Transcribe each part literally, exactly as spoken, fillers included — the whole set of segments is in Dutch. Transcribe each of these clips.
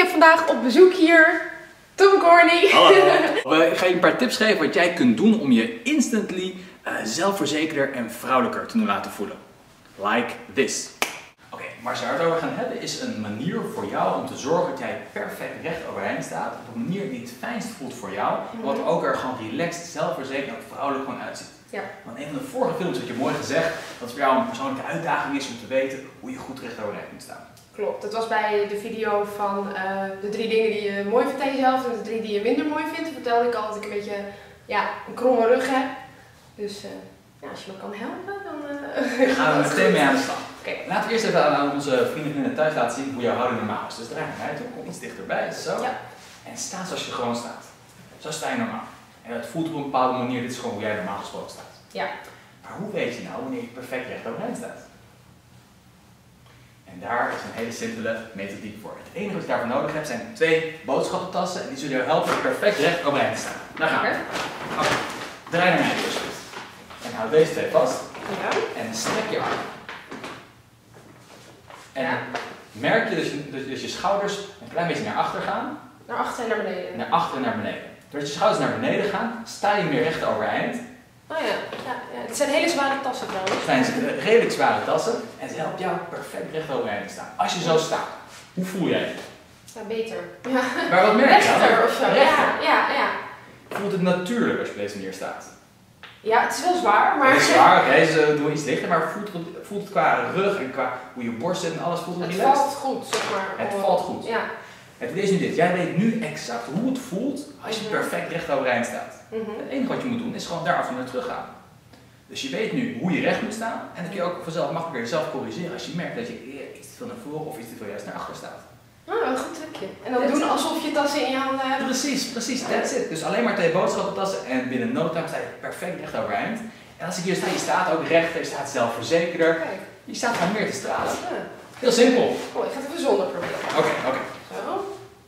heb vandaag op bezoek hier Tom Corny. Hallo. Ik ga je een paar tips geven wat jij kunt doen om je instantly uh, zelfverzekerder en vrouwelijker te laten voelen. Like this. Oké, okay, maar waar we het over gaan hebben is een manier voor jou om te zorgen dat jij perfect recht overeind staat. Op een manier die het fijnst voelt voor jou. Mm-hmm. Wat ook er gewoon relaxed, zelfverzekerd en vrouwelijk gewoon uitziet. Ja. Want een van de vorige films had je mooi gezegd dat het voor jou een persoonlijke uitdaging is om te weten hoe je goed recht overeind moet staan. Klopt, dat was bij de video van uh, de drie dingen die je mooi vindt aan jezelf en de drie die je minder mooi vindt. Toen vertelde ik al dat ik een beetje ja, een kromme rug heb. Dus uh, ja, als je me kan helpen, dan uh, gaan we meteen mee aan de slag. Okay. Laten we eerst even aan onze vrienden thuis laten zien hoe jouw houding normaal is. Dus draai naar mij toe, kom iets dichterbij, zo. Ja. En sta zoals je gewoon staat. Zo sta je normaal. En het voelt op een bepaalde manier, dit is gewoon hoe jij normaal gesproken staat. Ja. Maar hoe weet je nou wanneer je perfect recht overeind staat? En daar is een hele simpele methodiek voor. Het enige wat je daarvoor nodig hebt zijn twee boodschappentassen en die zullen jou helpen perfect recht overeind te staan. Daar gaan we. Okay. Draai naar mij dus. En houd deze twee vast. Ja. En strek je arm. En ja. merk je dus, je dus je schouders een klein beetje naar achter gaan. Naar achter en naar beneden. Naar achter en naar beneden. Doordat je schouders naar beneden gaan, sta je meer recht overeind. Oh ja, ja, ja. Het zijn hele zware tassen trouwens. Het zijn redelijk zware tassen en ze helpen jou perfect recht overeind te staan. Als je zo staat, hoe voel jij je? Ja, beter. Ja. Maar wat merk je dan? Rechter of zo. Rechter. Ja, ja, ja. Voelt het natuurlijk als je op deze manier staat? Ja, het is wel zwaar, maar... Het is zwaar, oké, okay, ze doen iets lichter, maar voelt het, voelt het qua rug en qua hoe je borst zit en alles, voelt het, het relaxed? Het valt goed, zeg maar. Het valt goed. Ja. Het is nu dit, jij weet nu exact hoe het voelt als je perfect recht overeind staat. Mm-hmm. Het enige wat je moet doen is gewoon daar af en toe terug gaan. Dus je weet nu hoe je recht moet staan en dan kun je ook vanzelf makkelijker jezelf corrigeren als je merkt dat je iets te veel naar voren of iets te veel juist naar achter staat. Oh, een goed trucje. En dan that's doen it. Alsof je tassen in je handen hebt. Precies, precies, that's it. Dus alleen maar twee boodschappentassen en binnen no time sta je perfect recht overeind. En als ik hier sta, je staat ook rechter, je staat zelfverzekerder. Kijk. Je staat gewoon meer te stralen. Ja. Heel simpel. Oh, ik ga het even zonder proberen. Oké, okay, oké. Okay. Zo.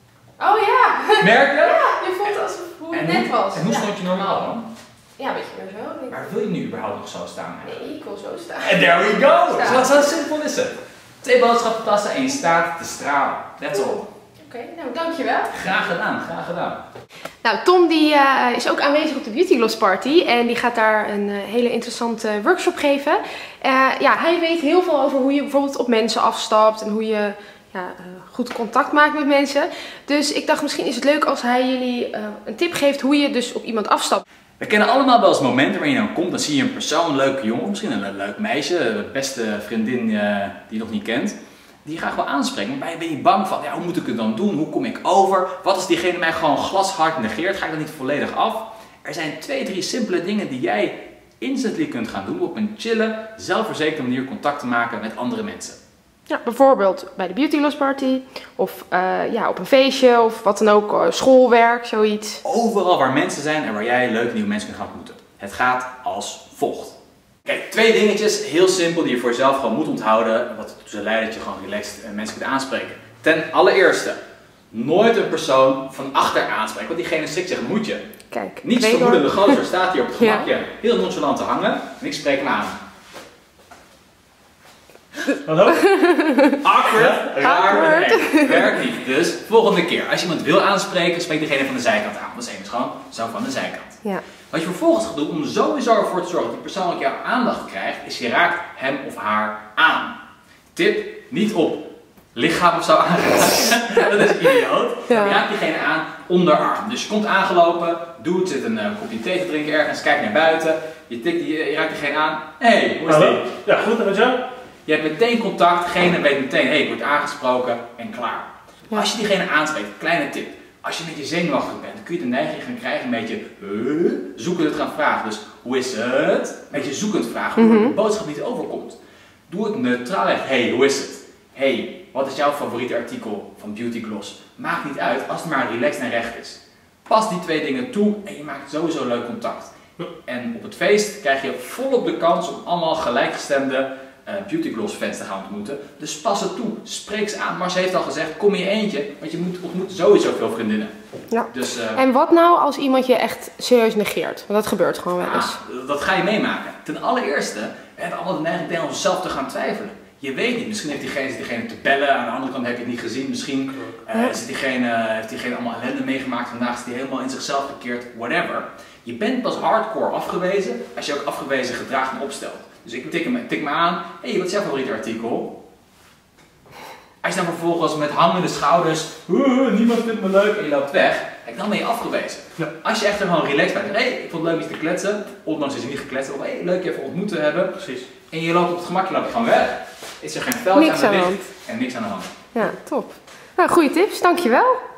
Oh ja! Merk je? Ja, je voelt alsof hoe het en net hoe, was. En hoe ja. stond je normaal dan? Ja, een beetje meer zo. Maar wil je nu überhaupt nog zo staan? Nee, ik wil zo staan. En there we go! Zo, zo simpel is het. Twee boodschappentassen en je staat te stralen. That's all. Oké, okay, nou dankjewel. Graag gedaan, graag gedaan. Nou, Tom die, uh, is ook aanwezig op de Beauty Gloss Party en die gaat daar een uh, hele interessante workshop geven. Uh, ja, hij weet heel veel over hoe je bijvoorbeeld op mensen afstapt en hoe je ja, uh, goed contact maakt met mensen. Dus ik dacht misschien is het leuk als hij jullie uh, een tip geeft hoe je dus op iemand afstapt. We kennen allemaal wel eens momenten waarin je dan komt, dan zie je een persoon, een leuke jongen, misschien een leuk meisje, de beste vriendin uh, die je nog niet kent. Die je graag wel aanspreken, maar ben je bang van, ja, hoe moet ik het dan doen? Hoe kom ik over? Wat als diegene mij gewoon glashard negeert? Ga ik dan niet volledig af? Er zijn twee, drie simpele dingen die jij instantly kunt gaan doen op een chille, zelfverzekerde manier contact te maken met andere mensen. Ja, bijvoorbeeld bij de Beauty Gloss Party of uh, ja, op een feestje of wat dan ook, uh, schoolwerk, zoiets. Overal waar mensen zijn en waar jij leuke nieuwe mensen kunt gaan ontmoeten. Het gaat als volgt. Kijk, twee dingetjes, heel simpel, die je voor jezelf gewoon moet onthouden, wat ertoe leidt dat je gewoon relaxed mensen kunt aanspreken. Ten allereerste, nooit een persoon van achter aanspreken, want diegene schrikt zich, moet je. Kijk, Niets vermoedende gozer staat hier op het gemakje, ja. heel nonchalant te hangen en ik spreek hem aan. Hallo? Awkward, raar, nee, werkt niet. Dus volgende keer, als je iemand wil aanspreken, spreek degene van de zijkant aan. Dat is even gewoon zo van de zijkant. Ja. Wat je vervolgens gaat doen om sowieso ervoor te zorgen dat die persoon ook jouw aandacht krijgt, is je raakt hem of haar aan. Tip, niet op lichaam of zo aanraken, dat is idioot. Ja. Je raakt diegene aan onderarm. Dus je komt aangelopen, doet, zit een uh, kopje thee te drinken ergens, kijkt naar buiten, je, tikt die, je raakt diegene aan. Hé, hey, hoe is Hallo? die? Ja, goed, en met jou? Je hebt meteen contact, degene weet meteen, hé, hey, ik word aangesproken en klaar. Ja. Als je diegene aanspreekt, kleine tip. Als je met je zenuwachtig bent, kun je de neiging gaan krijgen een beetje uh, zoekend gaan vragen. Dus hoe is het? Een beetje zoekend vragen, hoe mm-hmm. de boodschap niet overkomt. Doe het neutraal echt. Hé, hey, hoe is het? Hé, hey, wat is jouw favoriete artikel van Beauty Gloss? Maakt niet uit als het maar relaxed en recht is. Pas die twee dingen toe en je maakt sowieso leuk contact. En op het feest krijg je volop de kans om allemaal gelijkgestemde Uh, Beauty Gloss fans te gaan ontmoeten. Dus pas het toe, spreek ze aan. Maar ze heeft al gezegd, kom in je eentje, want je moet ontmoet sowieso veel vriendinnen. Ja. Dus, uh, en wat nou als iemand je echt serieus negeert? Want dat gebeurt gewoon wel eens. Ah, dat ga je meemaken. Ten allereerste, we hebben allemaal de neiging tegen onszelf te gaan twijfelen. Je weet niet, misschien heeft diegene, zit diegene te bellen, aan de andere kant heb je het niet gezien, misschien uh, Ja. zit diegene, heeft diegene allemaal ellende meegemaakt, vandaag is hij helemaal in zichzelf gekeerd, whatever. Je bent pas hardcore afgewezen als je ook afgewezen gedrag en opstelt. Dus ik tik me, tik me aan, hé, hey, wat is jouw favoriete artikel? Als je dan vervolgens met hangende schouders, niemand vindt me leuk en je loopt weg, kijk, dan ben je afgewezen. Ja. Als je echt er gewoon relaxed bent, hé, hey, ik vond het leuk iets te kletsen, ondanks dat je niet gekletst hebt, of hé, hey, leuk je even ontmoet te hebben. Precies. En je loopt op het gemak, je loopt gewoon weg. Is er geen veldje Niks aan de aan de licht hand. en niks aan de hand. Ja, top. Nou, goede tips, dankjewel.